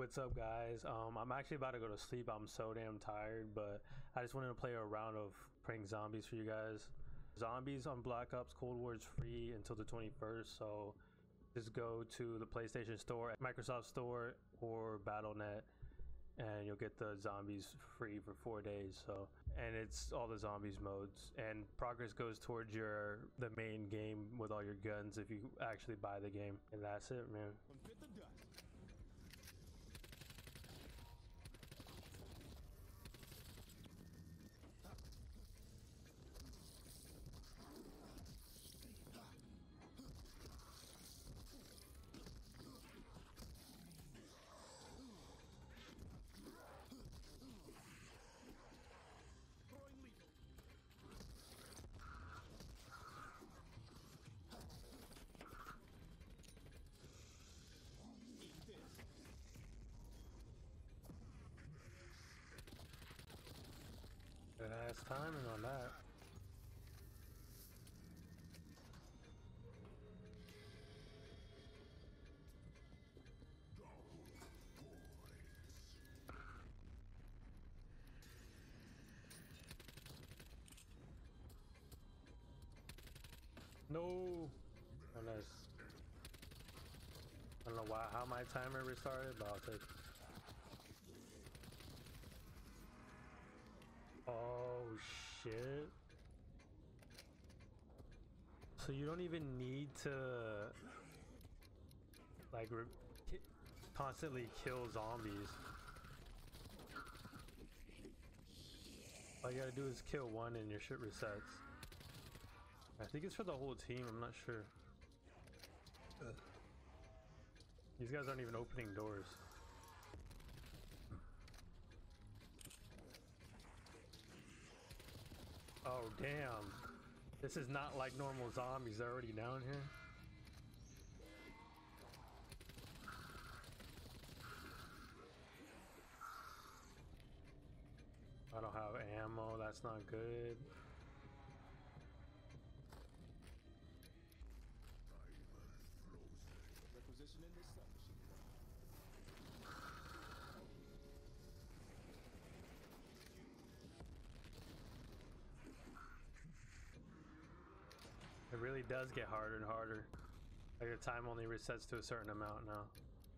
what's up guys? I'm actually about to go to sleep. I'm so damn tired, but I just wanted to play a round of prank zombies for you guys. Zombies on Black Ops Cold War is free until the 21st, so just go to the PlayStation Store, Microsoft Store, or Battle.net, and you'll get the zombies free for 4 days. So, and it's all the zombies modes, and progress goes towards the main game with all your guns if you actually buy the game. And that's it, man. Good ass timing on that. No. Oh, nice. I don't know how my timer restarted, but I'll take it. Oh shit. So you don't even need to like constantly kill zombies. All you gotta do is kill one and your shit resets. I think it's for the whole team, I'm not sure. These guys aren't even opening doors. Oh damn. This is not like normal zombies. They're already down here. I don't have ammo. That's not good. Requisitioning this submachine gun. It really does get harder and harder. Like your time only resets to a certain amount now.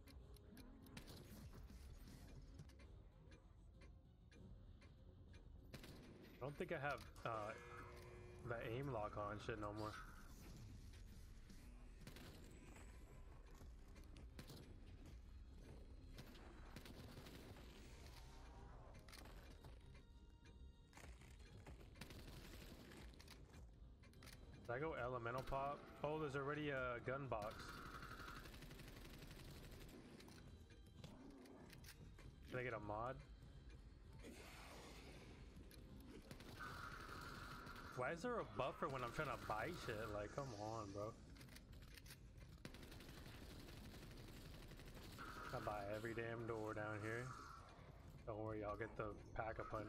I don't think I have the aim lock on shit no more. Did I go elemental pop? Oh, there's already a gun box. Did I get a mod? Why is there a buffer when I'm trying to buy shit? Like, come on, bro. I buy every damn door down here. Don't worry, I'll get the pack-a-punch.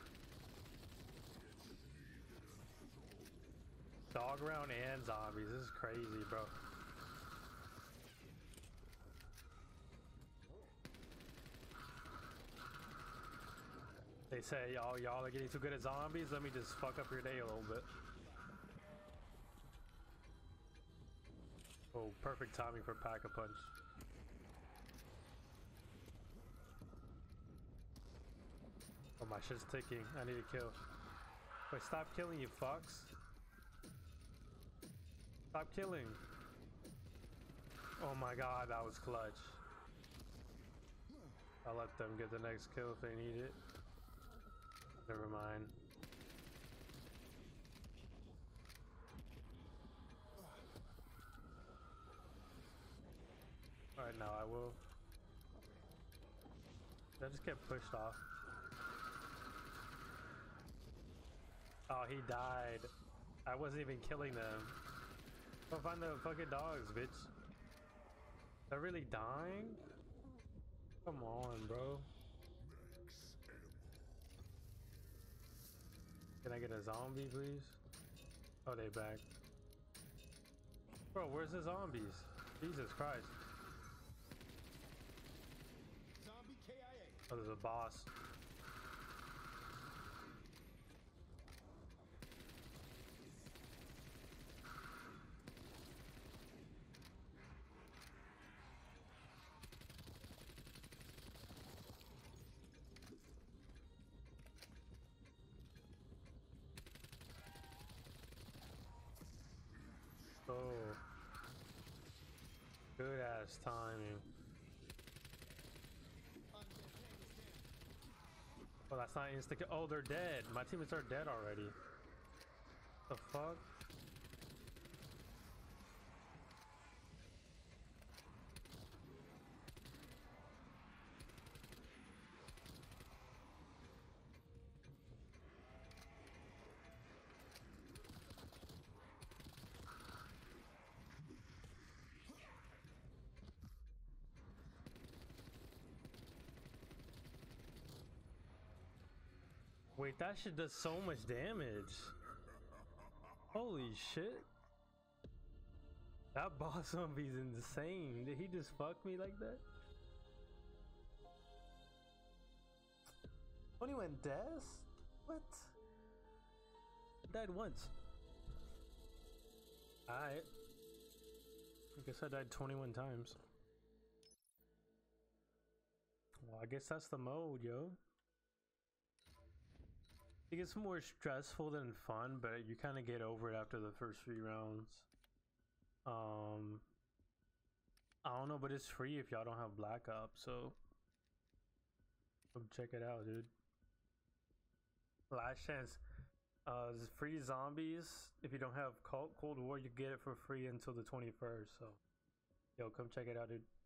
Dog round and zombies. This is crazy, bro. They say, oh, y'all are getting too good at zombies. Let me just fuck up your day a little bit. Oh, perfect timing for pack-a-punch. Oh, my shit's ticking. I need to kill. Wait, stop killing, you fucks. Stop killing. Oh my god, that was clutch. I'll let them get the next kill if they need it. Never mind. Alright, now I will. I just get pushed off. Oh, he died. I wasn't even killing them. Go find the fucking dogs, bitch. They're really dying? Come on, bro. Can I get a zombie, please? Oh, they back. Bro, where's the zombies? Jesus Christ. Oh, there's a boss. Oh, good ass timing. Oh, that's not insta. Oh, they're dead. My teammates are dead already. The fuck? Wait, that shit does so much damage. Holy shit. That boss zombie's insane. Did he just fuck me like that? 21 deaths? What? Died once. Alright. I guess I died 21 times. Well, I guess that's the mode, yo. It gets more stressful than fun, but you kind of get over it after the first 3 rounds. I don't know, but it's free if y'all don't have Black Ops, so come check it out, dude. Last chance. There's free zombies. If you don't have Cold War, you get it for free until the 21st. So, yo, come check it out, dude.